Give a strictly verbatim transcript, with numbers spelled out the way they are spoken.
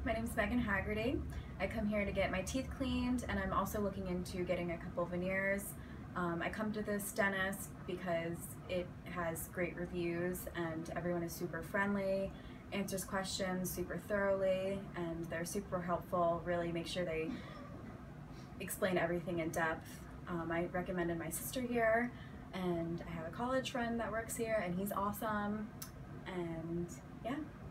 My name is Megan Haggerty. I come here to get my teeth cleaned, and I'm also looking into getting a couple veneers. Um, I come to this dentist because it has great reviews and everyone is super friendly, answers questions super thoroughly, and they're super helpful. Really make sure they explain everything in depth. Um, I recommended my sister here, and I have a college friend that works here and he's awesome, and yeah.